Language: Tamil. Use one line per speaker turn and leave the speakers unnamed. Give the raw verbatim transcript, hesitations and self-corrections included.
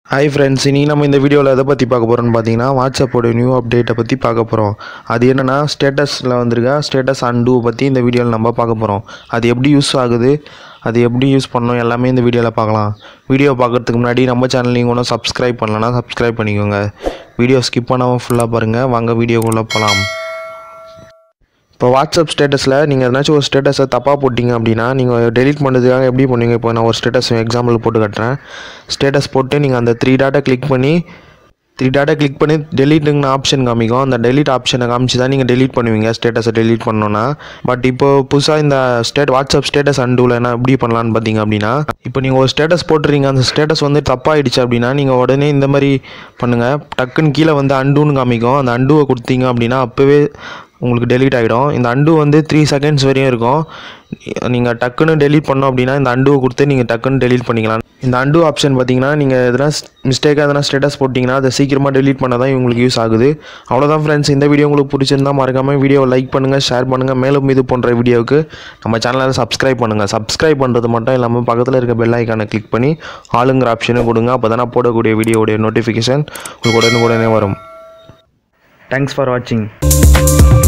Hi friends, இன்னைக்கு நம்ம இந்த வீடியோவில் எதை பற்றி பார்க்க போகிறோம்னு பார்த்தீங்கன்னா வாட்ஸ்அப்போட நியூ அப்டேட்டை பற்றி பார்க்க போகிறோம். அது என்னென்னா ஸ்டேட்டஸில் வந்திருக்க ஸ்டேட்டஸ் அன்டூ பற்றி இந்த வீடியோவில் நம்ம பார்க்க போகிறோம். அது எப்படி யூஸ் ஆகுது, அது எப்படி யூஸ் பண்ணணும் எல்லாமே இந்த வீடியோவில் பார்க்கலாம். வீடியோ பார்க்குறதுக்கு முன்னாடி நம்ம சேனல் நீங்கள் ஒன்றும் சப்ஸ்கிரைப் பண்ணலன்னா சப்ஸ்கிரைப் பண்ணிக்கோங்க. வீடியோ ஸ்கிப் பண்ணாமல் ஃபுல்லாக பாருங்கள். வாங்க வீடியோக்குள்ளே போகலாம். இப்போ வாட்ஸ்அப் ஸ்டேட்டஸில் நீங்கள் எதனாச்சும் ஒரு ஸ்டேட்டஸை தப்பாக போட்டிங்க அப்படின்னா நீங்கள் டெலிட் பண்ணுறதுக்காக எப்படி பண்ணுவீங்க? இப்போ நான் ஒரு ஸ்டேட்டஸ் எக்ஸாம்பிள் போட்டு கட்டுறேன். ஸ்டேட்டஸ் போட்டு நீங்கள் அந்த த்ரீ டாட்டை கிளிக் பண்ணி த்ரீ டாட்டை கிளிக் பண்ணி டெலிட்டுங்கன்னு ஆப்ஷன் காமிக்கும். அந்த டெலிட் ஆப்ஷனை காமிச்சு தான் நீங்கள் டெலிட் பண்ணுவீங்க ஸ்டேட்டஸை டெலிட் பண்ணோன்னா. பட் இப்போ புதுசாக இந்த ஸ்டேட் வாட்ஸ்அப் ஸ்டேட்டஸ் அன்டூவில் என்ன எப்படி பண்ணலான்னு பார்த்தீங்க அப்படின்னா, இப்போ நீங்கள் ஒரு ஸ்டேட்டஸ் போட்டுறீங்க, அந்த ஸ்டேட்டஸ் வந்து தப்பாகிடுச்சு அப்படின்னா நீங்கள் உடனே இந்த மாதிரி பண்ணுங்கள். டக்குன்னு கீழே வந்து அன்டூன்னு காமிக்கும். அந்த அன்டூவை கொடுத்தீங்க அப்படின்னா அப்போவே உங்களுக்கு டெலீட் ஆகிடும். இந்த அன்டூ வந்து த்ரீ செகண்ட்ஸ் வரையும் இருக்கும். நீங்கள் டக்குன்னு டெலீட் பண்ணோம் அப்படின்னா இந்த அன்டூவை கொடுத்து நீங்கள் டக்குன்னு டெலீட் பண்ணிக்கலாம். இந்த அன்டூ ஆப்ஷன் பார்த்தீங்கன்னா நீங்கள் எதனா மிஸ்டேக்காக எதனா ஸ்டேட்டஸ் போட்டிங்கன்னா அதை சீக்கிரமாக டெலீட் பண்ண தான் உங்களுக்கு யூஸ் ஆகுது. அவ்வளோதான் ஃப்ரெண்ட்ஸ், இந்த வீடியோ உங்களுக்கு பிடிச்சிருந்தா மறக்காமல் வீடியோவை லைக் பண்ணுங்கள், ஷேர் பண்ணுங்கள். மேலும் இது போன்ற வீடியோவுக்கு நம்ம சேனலை சப்ஸ்கிரைப் பண்ணுங்கள். சப்ஸ்கிரைப் பண்ணுறது மட்டும் இல்லாமல் பக்கத்தில் இருக்க பெல் ஐக்கானை கிளிக் பண்ணி ஆளுங்கிற ஆப்ஷனும் கொடுங்க. அப்போ தானே போடக்கூடிய வீடியோடைய நோட்டிஃபிகேஷன் உங்களுக்கு உடனே உடனே வரும். தேங்க்ஸ் ஃபார் வாட்சிங்.